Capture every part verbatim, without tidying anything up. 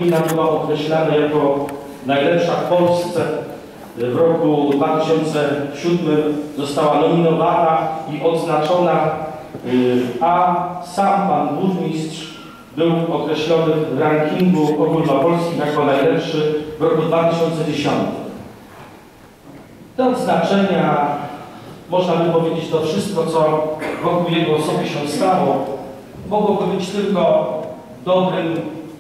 była określana jako najlepsza w Polsce. W roku dwa tysiące siódmym została nominowana i odznaczona, a sam pan burmistrz był określony w rankingu ogólnopolskim jako najlepszy w roku dwa tysiące dziesiątym. Te odznaczenia, można by powiedzieć, to wszystko, co wokół jego osoby się stało, mogłoby być tylko dobrym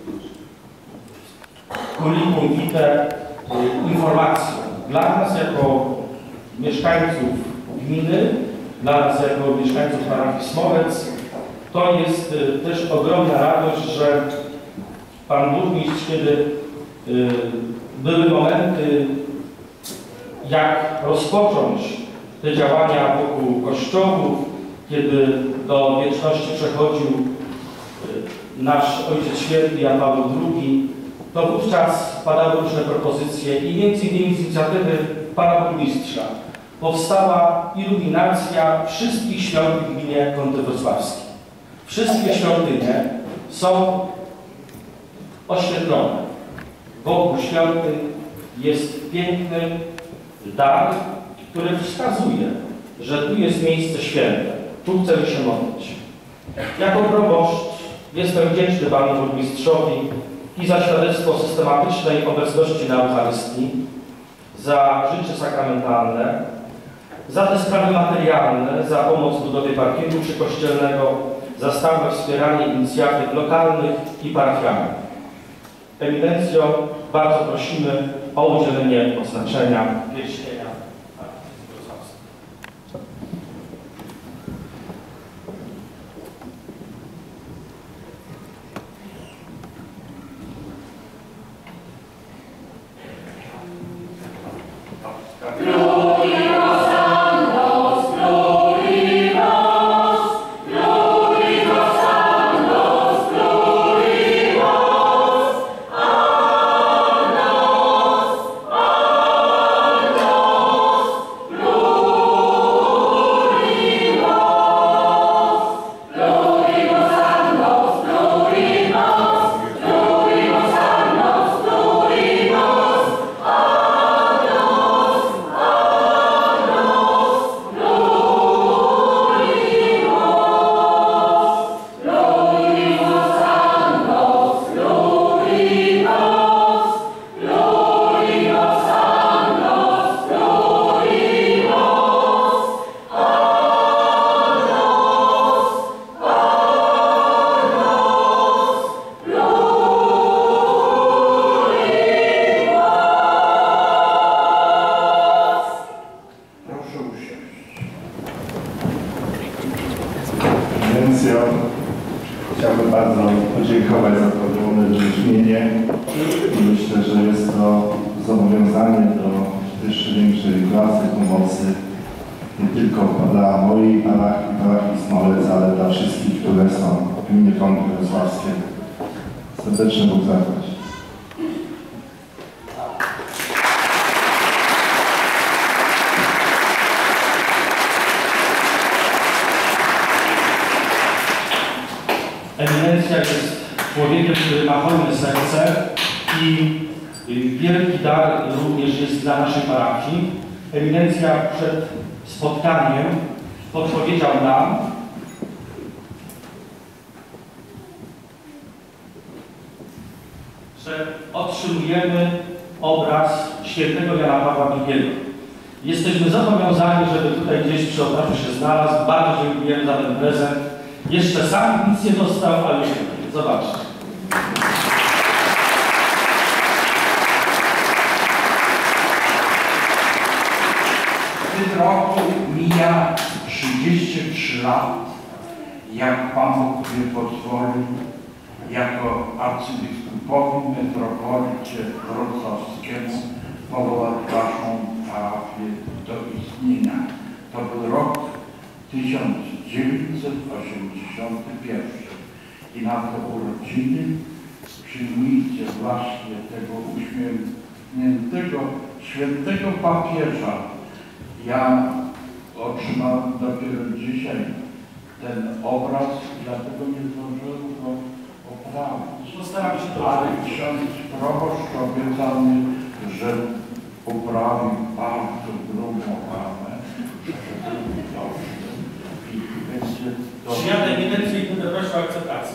kurikulum vitae informacją dla nas jako mieszkańców gminy, dla nas jako mieszkańców parafii Smolec. To jest też ogromna radość, że pan burmistrz, kiedy były momenty, jak rozpocząć te działania wokół kościołów, kiedy do wieczności przechodził nasz Ojciec Święty Jan Paweł drugi, to wówczas padały różne propozycje i między innymi z inicjatywy pana burmistrza powstała iluminacja wszystkich świątyń w gminie Kąty-Wrocławskiej. Wszystkie świątynie są oświetlone. Wokół świątyń jest piękny dar, który wskazuje, że tu jest miejsce święte. Tu chcemy się modlić. Jako proboszcz jestem wdzięczny panu burmistrzowi i za świadectwo systematycznej obecności na Eucharystii, za życie sakramentalne, za te sprawy materialne, za pomoc w budowie parkingu przykościelnego, za stałe wspieranie inicjatyw lokalnych i parafialnych. Eminencjo, bardzo prosimy o udzielenie odznaczenia pierścienia. Chciałbym bardzo podziękować za to wolne wyróżnienie i myślę, że jest to zobowiązanie do jeszcze większej klasy pomocy nie tylko dla mojej parafii, parafii Smolec, ale dla wszystkich, które są w gminie Kąty Wrocławskie. Serdecznie Bóg zapłać. Eminencja jest człowiekiem, który ma hojne serce i wielki dar również jest dla naszej parafii. Eminencja przed spotkaniem podpowiedział nam, że otrzymujemy obraz świętego Jana Pawła drugiego. Jesteśmy zobowiązani, żeby tutaj gdzieś przy obrazie się znalazł. Bardzo dziękujemy za ten prezent. Jeszcze sam nic nie dostał, ale zobaczcie. W tym roku mija trzydzieści trzy lat, jak Pan Bóg mi pozwolił, jako arcybiskupowi metropolicie wrocławskiemu powołać Waszą parafię do istnienia. To był rok tysiąc dziewięćset osiemdziesiąty pierwszy i na te urodziny przyjmijcie właśnie tego uśmiechniętego świętego papieża. Ja otrzymałem dopiero dzisiaj ten obraz, dlatego nie zdążyłem go Postaram się to Ale ksiądz proboszcz obiecał mi, że poprawi bardzo drugą ramę, żeby było dobrze. I będzie dobrze. Przyjadę ewidentnie i będę prosił o akceptację.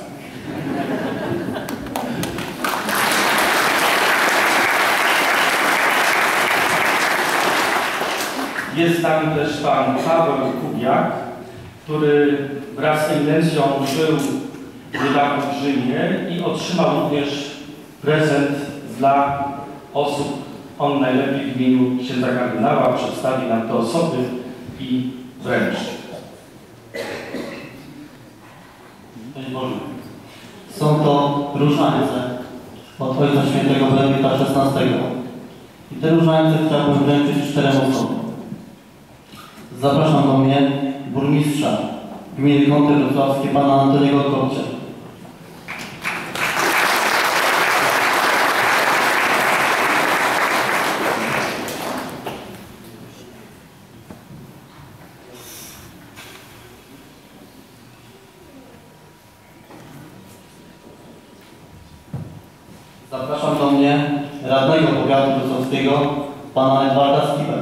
Jest z nami też pan Paweł Kubiak, który wraz z eminencją był niedawno w Rzymie i otrzymał również prezent dla osób. On najlepiej w imieniu księdza kardynała przedstawi nam te osoby i wręczy. Szczęść Boże. Są to różańce od Ojca Świętego Benedykta szesnastego. I te różańce chciałbym wręczyć czterem osobom. Zapraszam do mnie burmistrza gminy Kąty Wrocławskie, pana Antoniego Kopcia. Zapraszam do mnie radnego powiatu wrocławskiego, pana Edwarda Skibę.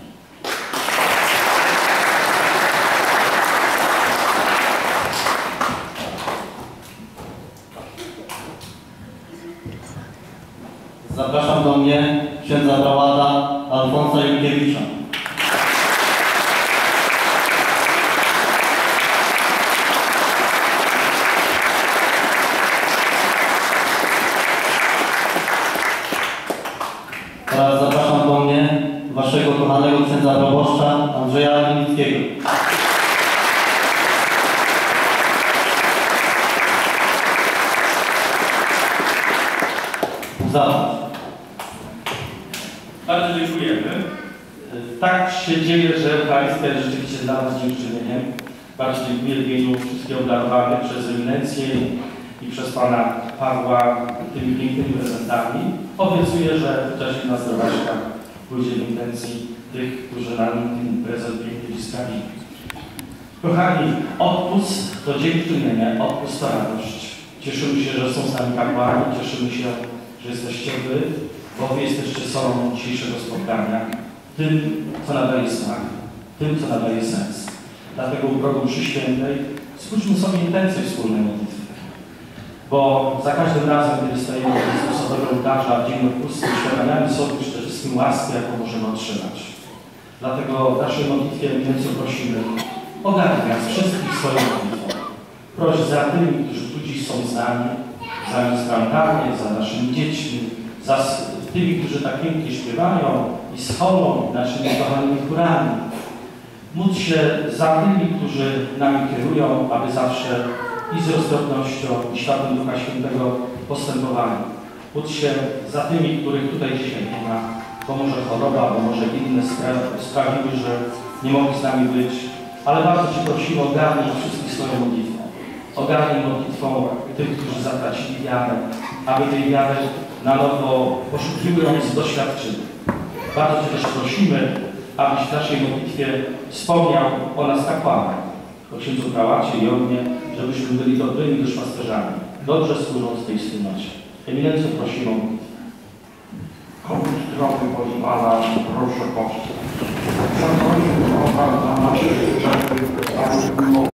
Zapraszam do mnie księdza prałata Alfonsa Junkiewicza. Teraz zapraszam do mnie waszego kochanego księdza proboszcza Andrzeja Milickiego. Zapraszam. Bardzo dziękujemy. Tak się dzieje, że Eucharystia jest rzeczywiście dla nas dziękczynieniem. Bardzo dziękuję w imieniu wszystkich obdarowanych przez eminencję i przez pana Pawła tymi pięknymi prezentami. Obiecuję, że chociaż jedna zdrowaczka pójdzie w intencji tych, którzy nam ten prezent piękny sprawili. Kochani, odpust to dziękczynienie, odpust to radość. Cieszymy się, że są z nami kapłani, cieszymy się, że jesteście wy, bo wy jesteście solą dzisiejszego spotkania, tym, co nadaje smak, tym, co nadaje sens. Dlatego u progu mszy świętej spójrzmy sobie intencje wspólnej modlitwy. Bo za każdym razem, kiedy stajemy do Chrystusowego ołtarza w Dzień Odpustów, uświadamiamy sobie przede wszystkim łaskę, jaką możemy otrzymać. Dlatego w naszej modlitwie eminencję prosimy, ogarnij nas wszystkich swoją modlitwą. Proś za tymi, którzy tu dziś są z nami, za ministrantami, za naszymi dziećmi, za tymi, którzy tak pięknie śpiewają i z chorą, naszymi kochanymi chórami. Módl się za tymi, którzy nami kierują, aby zawsze i z roztropnością i światłem Ducha Świętego postępowali. Módl się za tymi, których tutaj dzisiaj nie ma, bo może choroba, bo może inne sprawy sprawiły, że nie mogli z nami być. Ale bardzo Cię prosimy, ogarnij wszystkich swoją modlitwą. Ogarnij modlitwą tych, którzy zatracili wiarę, aby tej wiary na nowo poszukiwując doświadczyli. Bardzo Cię też prosimy, abyś w naszej modlitwie wspomniał o nas kapłanach, o księdzu prałacie i o mnie, żebyśmy byli dobrymi duszpasterzami, dobrze służąc tej wspólnocie. Eminencję prosimy o modlitwę. Komu zdrowy pozwala, proszę powstać. Przepraszam, za nasze rzeczy,